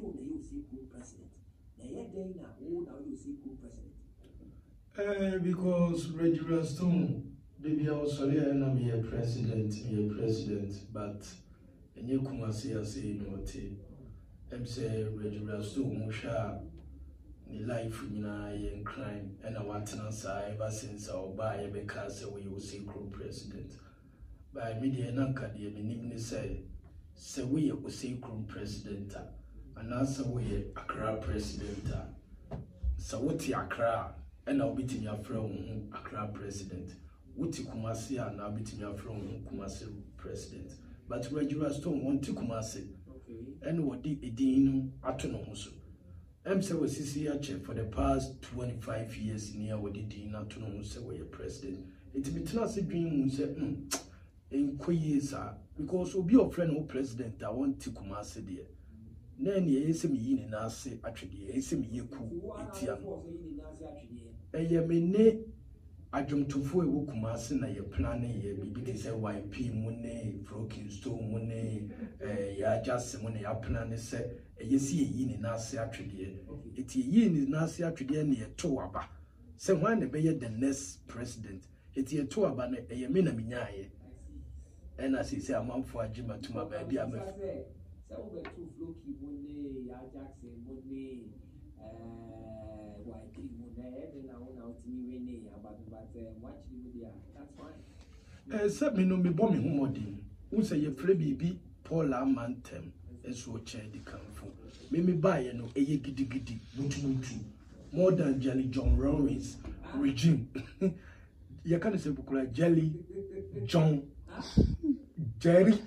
you say group president? Now you say group president. Because Reggie Stone, they also here and I'm here president, but and you come and say I say no tea. I'm say Reggie Stone Musha ni life in crime and I want to answer ever since I'll buy a because we will see group president. By media nanka the minimum say we will see group president and answer we Accra president. So what Accra and I'll be to your from Accra president. Wuti Kumasi and I'll be to your from Kumasi president. But Reggie Stone want to Kumasi. And what did Edino Atonomuso? I'm say we CCH for the past 25 years near what did Edino Atonomuso were president. It's between us a dream say in Koyesa because we'll be your friend or president. I want to Kumasi there. Nanny SME in Nasi actually SME ku Etiam. Mene adwomtofo ewo Kumasi na ye planning ye bibi say YP mune broken stone mune ya just mune ya planning say yesi yi ni Nasi atwede eti yi ni Nasi atwede na ye to aba say when na be the next president eti ye to aba na ye me na minyaye and as he say amanfo agima tuma ba bia am so we two floki mune ya Jackson mune YP that's fine. Me no me bomb me humodin. Who say ye play bibi Paula Mantem as wo chair the campo. Me buy no eye gidi butu more than Jelly John Rollins regime. You can't say bukula Jelly John Jerry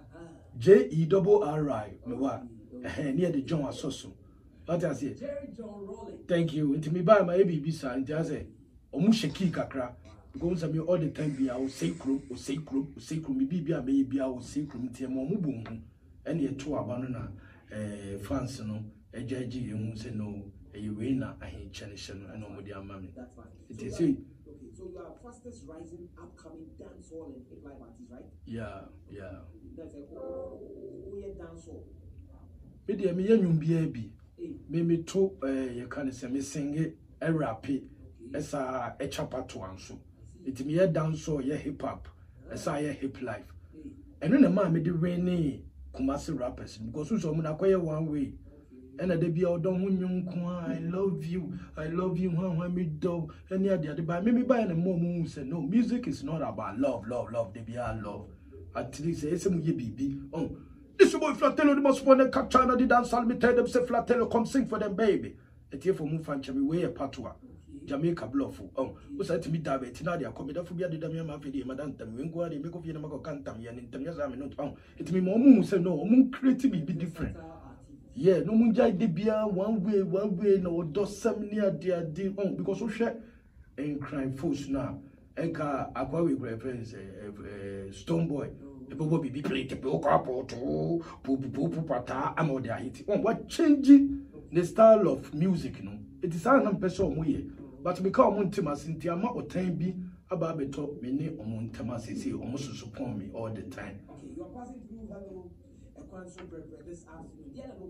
JERRI me wa near the John Asoso. What I say? Jerry John Rolling. Thank you. Into me buy my baby son. I say, "Omu sheki kakra." Goes me all the time. Be I will say group, or say group, or say group. Me be a baby. I will say group. Tie mo mu boom. Any two abanona fans no. Ejaji emu say no. We na ahi cherish no. Eno mo di amami. That's fine. It is okay. So you are fastest rising upcoming dancehall and hip life artist, right? Yeah. That's a who dancehall. Me dey me yanyum bia bi. Me to you can say me sing a rap esa a chapato anso it me ye dance or ye hip hop esa ye hip life and when the man me the rainy Kumasi rappers because so na kweye one way and they be all don I love you when me do any other by me buy and more say no, music is not about love they be all love at least say mu ye bibi oh. This boy Flatello, the most one cut China did dance. I'll tell them, say Flatello, come sing for them, baby. It's here for Mufan Chami, way a patua. Jamaica bluff. Oh, what's that to me, David? Tinadia, come with a phobia, the Damian Mafia, Madame, we go and make of Yanamaco Cantam, and in Tamias, not on. It's me, Moon, say no, Moon creativity be different. Yeah, no Munjai de Bia, one way, no, does some near dear deal on because we share and crime force now. Eka, Aqua with reference, Stone Boy. People be play to book up or to pata amo de hit. What changing the style of music, no? It is an person we but because Montemas in Tiama or time be about the top many on Montemas is almost support me all the time. Okay, you are passing through hello a concert this afternoon.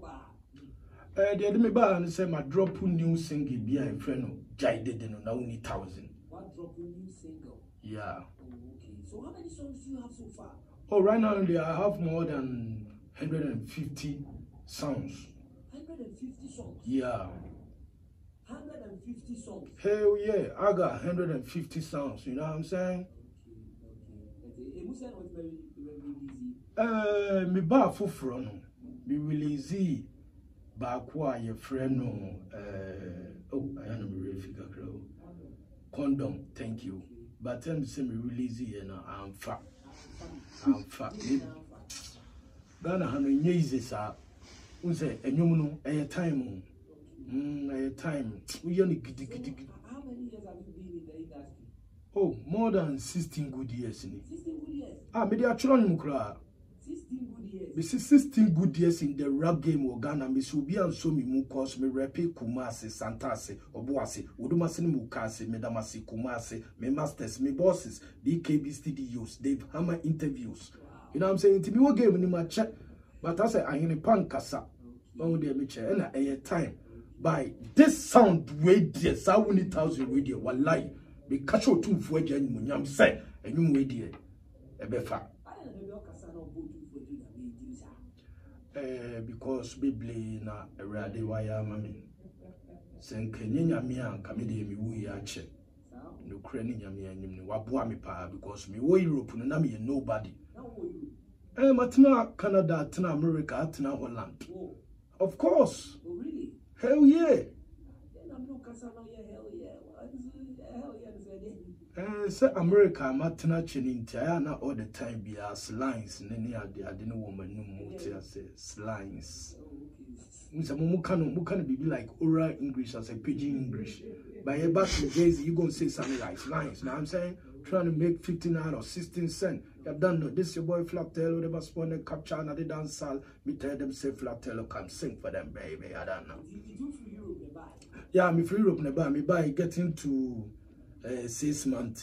The enemy bar and say my drop new single be a friend Jai did no only 1,000. What drop new single? Yeah. Okay. So how many songs do you have so far? Oh, right now I have more than 150 songs. 150 songs? Yeah. 150 songs? Hell yeah, I got 150 songs, you know what I'm saying? Okay. Me ba fufuro no. Me release baako a your friend no I am me refigure crowd. Condom, thank you. But them say me release here now I'm fat. Ghana hano nyezi sa unse enyum no time time we only gidi. How many years have you been in the industry? Oh, more than 16 good years. 16 good years? Me dey atro nyum kra. 16 good years? Me 16 good years in the rap game of Ghana. Me so bi anso me mu cause me rap Kumasi, Santase, Obuasi, Udumasi ni Mukase, me damasi Kumasi, me masters, me bosses, BKB studios, Dave Hammer interviews. Wow. You know what I'm saying? To me what game ni ma check. But I say I in pankasa. One day me chair and a time by this sound radio, 1,000 radio, one lie. Be catch out 2 for Munyam say, and you wait here. A befa. Because Bibli na Radi Waya Mammy. Sen Kenya Mian, Camidi, me woo yache. No cranny yammy and Wabuami pa, because me wo Europe and Nami and nobody. Matina, Canada, Tina America, Tina Holland. Of course. Oh, really? Hell yeah. Say America, Matina Chenintia, not all the time be as lines in any other. I didn't woman no more say lines. Mukano be like oral English as a pidgin English. By a back in the days, you gonna say something like lines. Now I'm saying trying to make 15 out of 16 cents. You have done no. This your boy Flatel, whatever spawn and capture and they dance sal. Me tell them say Flatel can sing for them, baby. I don't know. Yeah, me free Europe never. Me buy getting to 6 months.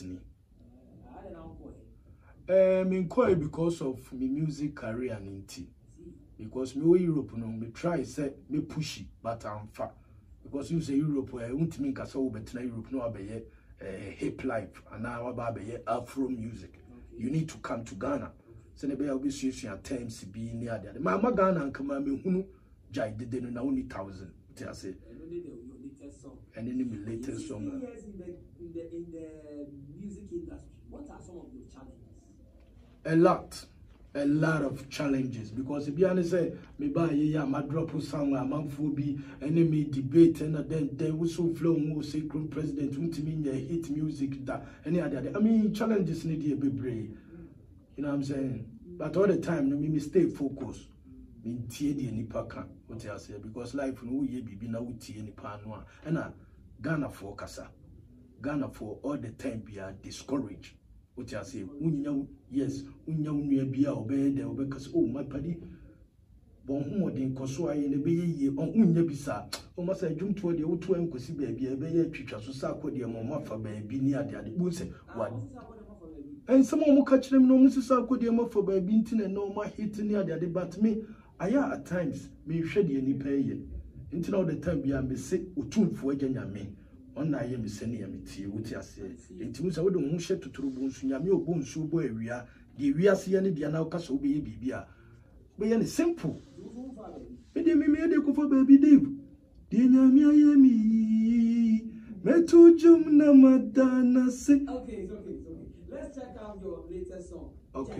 Me inquire because of me music career and inti. Because me Europe no me try say me pushy, but I'm far. Because you say Europe, I won't mean kasa wo betina Europe no abeye hip life and now abeye Afro music. You need to come to Ghana. So ne be obi susu at times be near there. My Ghana and come me hunu jai did na only 1,000. I say. And then the latest song. In the music industry, what are some of your challenges? A lot of challenges, because if you understand, me buy my drop song, a man for be enemy debate, and then we so flow more sacred president, won't mean hit music that any other. I mean, challenges need to be brave. You know what I'm saying? But all the time, no me stay focused. Me tie the nipa kan, what I say, because life no ye be na we tie nipa no and Ghana for kasa. Ghana for all the time be discouraged. What I say, yes, unya bia obey there because oh my paddy. Bon humodin koso aye ne be ye on unya bisa. O ma say dwum to de woto en kosi baby e be ye twitwa so sa akode mo mafa baby ni ade ade bu se what. And some of catch them no Mrs. Akode for baby ntin and no ma hit ni ade but me aya at times me hwede ni pay ntin all the time bia me say otumfo aganya me. On na ye me sene ya metie wuti ase enti musa wodo hu hye totoro bu nsu nyame obo nsu bo awia de wiase ye ne de na ka so be ye bibia be ye ne simple me de ko for baby Dave de nyame aye mi metu jum na madana se. Okay. Let's check out your latest song. Okay.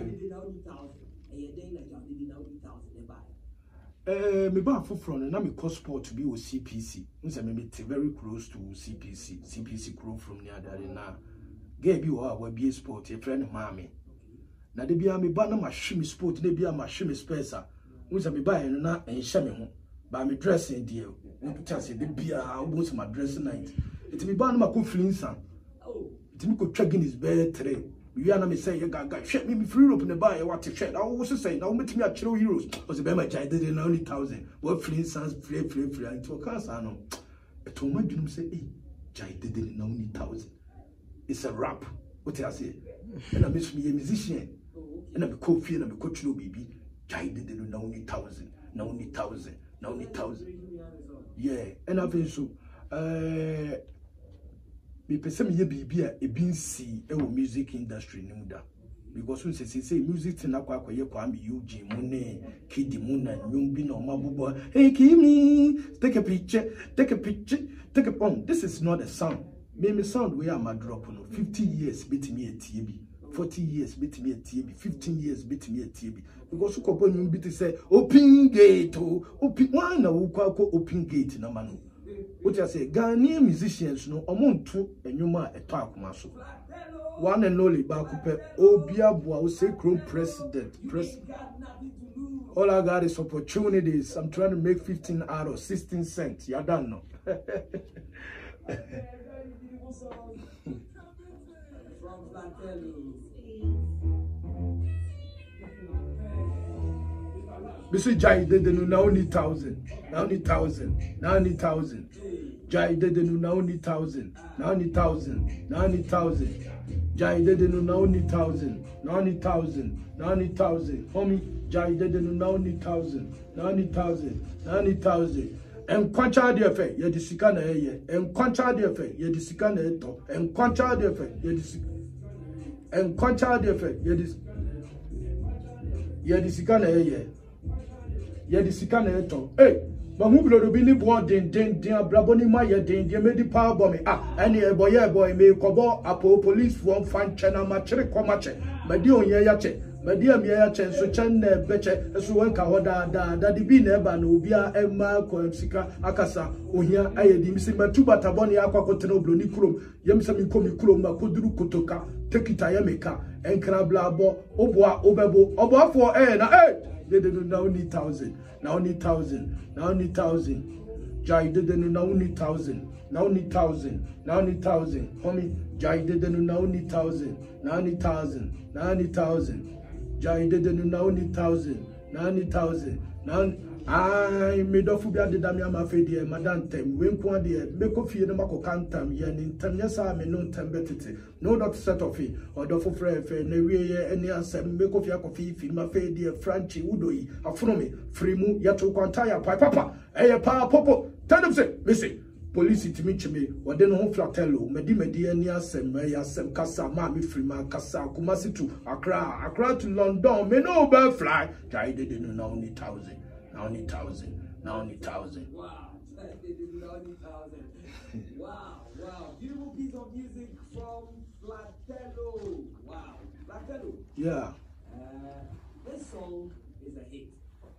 Me ba from na me cost sport to be with CPC. Unse me very close to CPC crew from near there na. Ge bi wo a be sport a friend mama. Na de bia me ba na ma hwe sport na bia ma hwe spacer. Unse me ba no na enhye me ho. Ba me dressing there. Won to say de bia almost my dressing night. It me ba na ma ko flinsan. Oh, it me ko twagin is bear 3. We are not saying, "Gaga, shut me free up in the bar. What to shed?" I was saying, "Now, make me a chill heroes." Was the Bema child did in only 1,000. What flint sons, free, and to a cancer. No, but to my dream say, "Eh, child did in only 1,000." It's a rap. What I say, and I miss me a musician, and I'm a coffee and I'm a coach, no baby. Child did in only 1,000, now only 1,000, now only 1,000. Yeah, and I've been so. Me pese me ye bibia e bin si e wo music industry ni muda because we say music tin akwa akoye kwa me UG mu ne Kidi mu na nyum bi na omabobo hey Kimi take a picture this is not a sound me sound we am drop no 50 years bitimi etie bi 40 years bitimi etie bi 15 years bitimi etie bi because ukopo nyum bi te say open gate open one na wo kwa open gate na manu. What I say, Ghanaian musicians no omuntu enyuma eto akoma so. One and only Bakupe Obiabua will say Crown President. All I got is opportunities. I'm trying to make 15 out of 16 cents. You don't know. Bisi Jai did now only 1,000. Now only 1,000. Now only 1,000. Jai did now only 1,000. Now only 1,000. Now only 1,000. Jai did now only 1,000. Now only 1,000. Now only 1,000. Homie. Jai did now need 1,000. Now need 1,000. Now need 1,000. And quancha the effect, ye disicana ye. And quancha the effect, ye disicana eto. And quancha the effect, ye disicana. And quancha the effect, ye disicana ye. Ye disicana eto. Hey, but who will be ni born den braboni ma ye den medi power bomb. Any boy me kobo apo police one fan channel machere komache. Medi on ye yache. Media mia chen so chen beche so wanka hoda da di bi na eba na obia ema kwamsika akasa ohia ayedi misi matu bataboni akwakotena obloni krom yemsa mi komi krom ma koduru kotoka tekita yemeka enkra blabo oboa obebo oboafo na they don't now need 1,000 now need 1,000 now need 1,000 Jai didn't now need 1,000 now need 1,000 now need 1,000 homie Jai didn't now need 1,000 now need 1,000 now need 1,000 Jai didn't now need 1,000 now need 1,000 now I made off be the damia mafedi madam tem when quadia make of you the mako cantam yen in tem yes I may no tembetity no dot set of it or the for ne we any answer make of your coffee my fedi franchi udoi afromi frimu yatu quantaya papa pa popo tell them say missy police to meet me or then home flatello medi any sem kasa mami frima kasa kumasi to Accra to London me no bird fly Jai didn't know only 1,000 now need 1,000. Now need 1,000. Wow. Now need 1,000. Wow. Beautiful piece of music from Flatello. Wow. Flatello. Yeah. This song is a hit.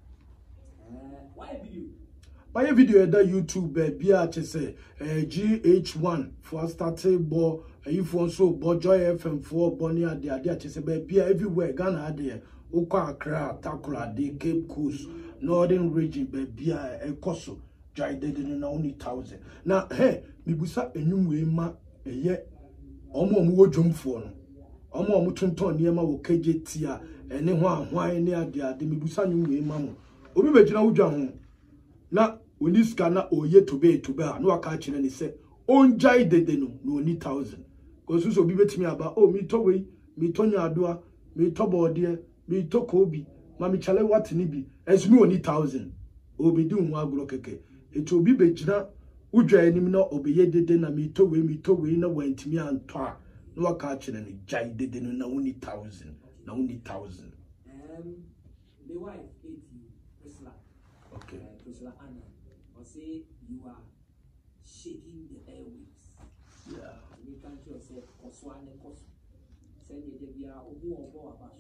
Why a video? Why a video at the YouTube baby say GH1 for started bo if one so bo Joy FM for Bonnie at the say baby everywhere Ghana there. Okwa Accra, Takura, de Cape Coast, Northern region, baby, a Koso, Jai didn't know only 1,000. Now, hey, Mibusa, a new way, ma, a yet, almost jump for no. Almost Mutunton, Yama, KJT, and then why near the Mibusa, new way, mamma. Obi Vegina Ujam. Now, when this cannot or yet to be no catching and he said, on Jai didn't no need 1,000. Because so be with me about, oh, me Towy, me Tonya Adua, me Tobo dear. Me talk obi, mami chale what ni bi. Es me only 1,000. Obi do nwa agro keke. It will be bejina. Ujwa enim na obeye dede na me to we na wentimi antwa. No aka chile ni jai dede no na only 1,000. Na only 1,000. The wife, Priscilla. Okay. Priscilla Anna. Or say you are shaking the airwaves. Yeah. You can't yourself Koswane Kosu. Send you the Obu Abashu.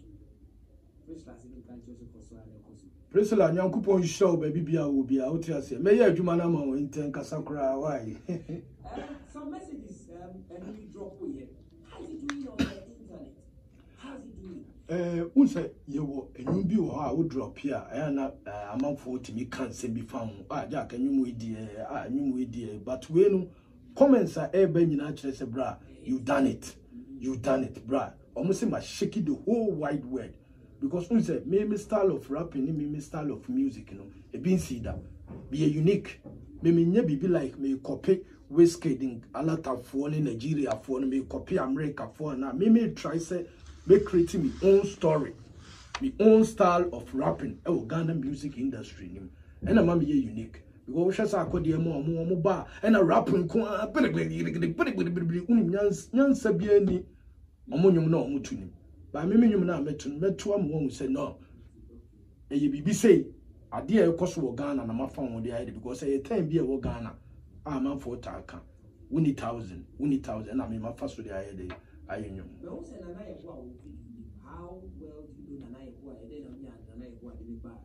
Priscilla, Yankupon show baby bia will be out here. Say, may you manamo in Tenkasakra? Why? Some messages and we drop here. How's he doing on the internet? How's he doing? Unse, you will and you be or I would drop here. I am not among 40 me can't say be found. Jack, and you with dear, but when comments are ever in actually say, bra, you done it, bra. Almost my shaky the whole wide world. Because we say, me style of rapping, me style of music, you know, a being see that be a unique. Me never be like me copy Wizkid in Alata for in Nigeria for me copy America for now. Me try say me creating my own story, my own style of rapping. Ghana music industry, and I'm be unique. Because we say I could hear more bar and a rapping. But me na metu am won say no e ye bibi say ade e koso wo Ghana na mafa won dey ide because e time bi e wo Ghana a man for taka woni 1,000 na me mafa so dey ide ayenwum. But who say Nana Yeboah will be how well do you know Nana Yeboah and then Nana Yeboah dey ba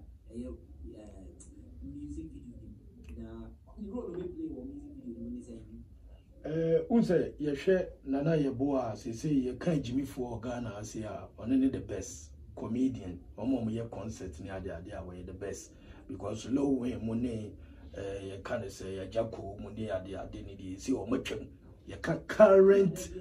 music video na the role we play for music video when say unse ye hwe Nana Yeboah say ye kan Jimmy for Ghana say on the best comedian omo ye concert ni ade away the best because low way money ye kan say ye jako money ade ni dey say o matwam ye kan current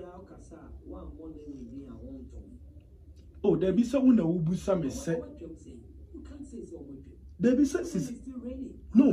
oh there be so una ubusa me say you can't say so there be so no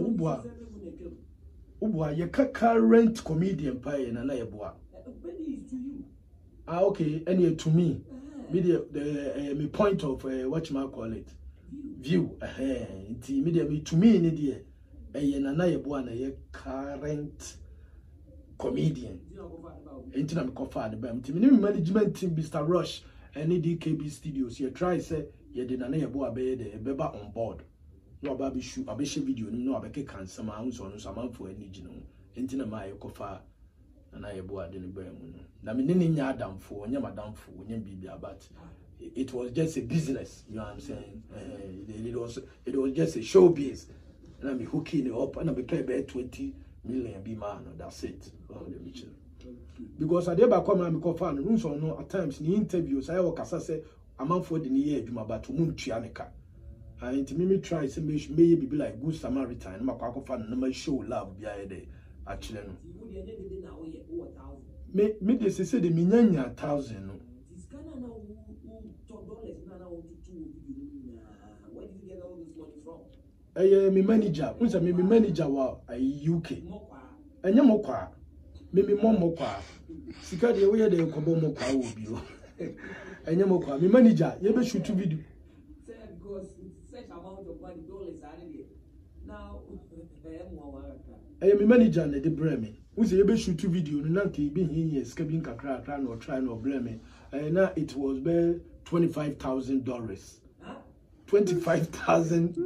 ubwa ye current comedian pa ye Nana Yeboah. Is to you. Okay, any to me. Me the point of what you might call it. view nti me dey to me ni dey Nana Yeboah na ye current comedian nti na me kofa de bam nti me management team Mr. Rush any DKB Studios ye try say ye de Nana Yeboah be de beba on board no aba be shoot abehye video no abeke kansama anso no samanfo ani gino nti na ma ye kofa Nana Yeboah de ne bam no na me ne nya adamfo onya madamfo onya bibia but it was just a business, you know what I'm saying? It was just a showbiz. And I'm hooking it up and I pay about 20 million be man, that's it. Because I did back come and become fan rooms or no at times in the interviews I work as I say a man for the year about to moon Chianica. And to me try to maybe be like good Samaritan, my fan no show love behind it actually. Me they say the minyanya 1,000. Where did you get all this money from? Me manager, unsa me manager wa UK. Enya mokwa. Me mokwa. Sika de we de kobo mokwa wo bi o. Enya mokwa. Me manager, ye be shoot video. Say because such amount of money dollars are there. Now, me manager na de bre me. Unsa ye be shoot video no na ke be hin ye sika bi nkakra akra no try no bre me. Na it was be $25,000. $25,000.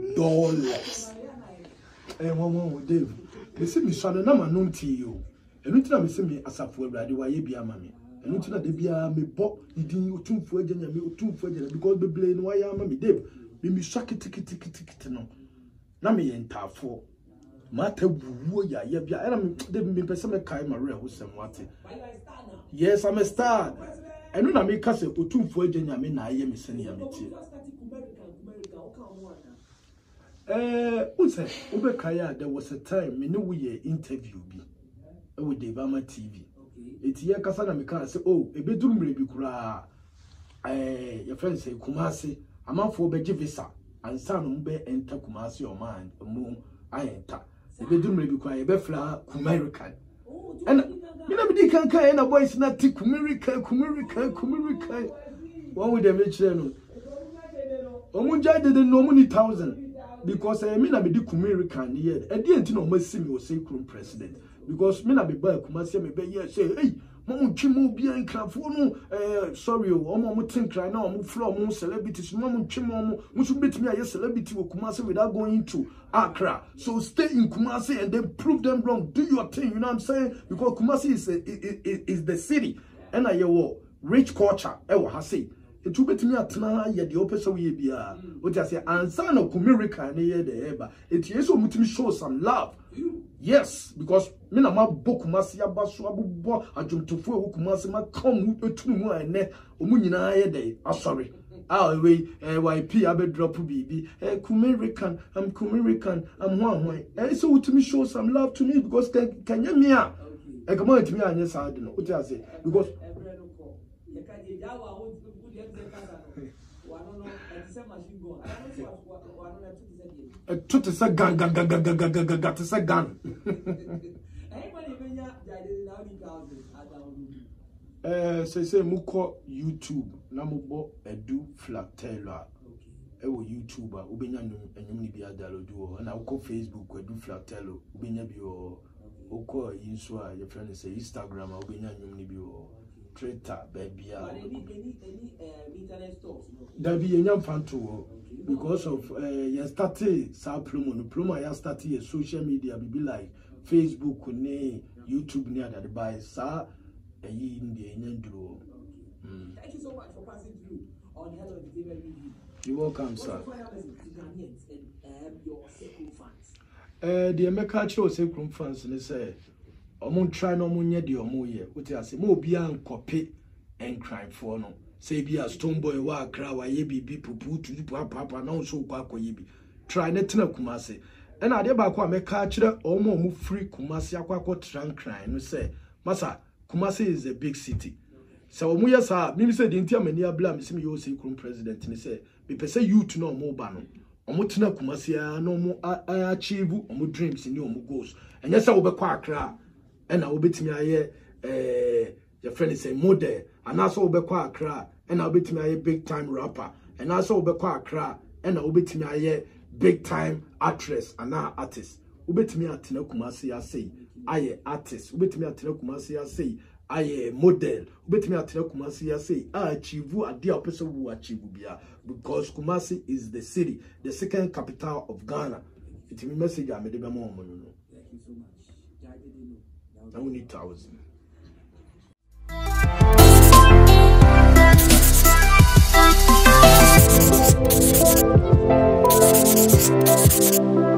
Mama, Dave. They say me son na ma no nti yo. Enu tina me say me asafo awrade wa ye bia ma me. Enu tina de bia me bo idin otumfo aganya me otumfo aganya because be blame no ya ma me Dave. Me shakiti no. Na me yentafo. Mata wuwo ya ye bia. Era me Dave me pese me kai ma re ho sem wate. Yes, I'm a star. Enu na me ka se otumfo aganya me na aye me sene ya me tie. There was a time me no we interview bi with Devama TV. It's here kasana me can say oh e beduru mre bi kura your friend say Kumasi amanfo be give visa ansa no be enter Kumasi o man mu ayenta e beduru mre bi kura e be fla Kumerican and me na be kan kan na boys na ti Kumerican one with them no omunja did no money 1,000 because I mean I be the Kumerican here. I didn't know my semi was Sekrum president because me na be buy Kumasi me be here say hey mom chimu bi an krafo no sorry o mo think right now mo floor mo celebrities mom chimu mo should bet me a celebrity wo Kumasi without going to Accra. So stay in Kumasi and then prove them wrong. Do your thing, you know what I'm saying? Because Kumasi is the city and I rich culture e wo ha say it will bet me at na ye the opposite way bia what I say answer no Kumerican ye the eba it yes so show some love. Yes, because me na ma book Kumasi abaso abubo adwumtofo e Kumasi ma come etunu mu ene omu nyina ye dey sorry we YP abe drop bibi Kumerican I'm Kumerican I'm one so utimi show some love to me because can you me a come on to me anya sad no what I say because to say gun to say gun say muko YouTube na mubo edu flatella ewo YouTuber ubenya enyum ni bia download na uko Facebook edu flatella ubenya bi uko yinso a your friend say Instagram ubenya enyum ni bi Twitter baby any internet stores there be enyam fanto because of you started sa promo ya started a social media be like Facebook ne YouTube ne that by sa in the enduro. Thank you so much for passing through on Hello Entertainment Review. You're welcome, sir. Your Sekrum fans. The American Sekrum fans they say omo try no mo nye de omo ye what I say mo bia nkope and crime for no say bia Stone Boy wa Accra wa ye bibi pupu tu papa na so kwa akoye bi try na tena Kumasi and ade ba kwa meka kire omo free Kumasi akwa tran crime no say masa Kumasi is a big city. So omo yesa me say the ntia mani abla me say yo Sekrum president ni say me pese youth no omo ba no omo tena Kumasi no omo achieve omo dreams ni omo goals and yes we be kwa Accra and I will bet me your friend is a model and also be kwa Accra and I'll bet me a big time rapper and also be kwa Accra ena obetimi aye big time actress ana artist obetimi atena Kumasi asei aye artist obetimi atena Kumasi asei aye model obetimi atena Kumasi asei achieve ade a person will achieve bia because Kumasi is the city, the second capital of Ghana. It's a message I made them on. Thank you so much. I didn't know. Now we need 1,000. Thank you.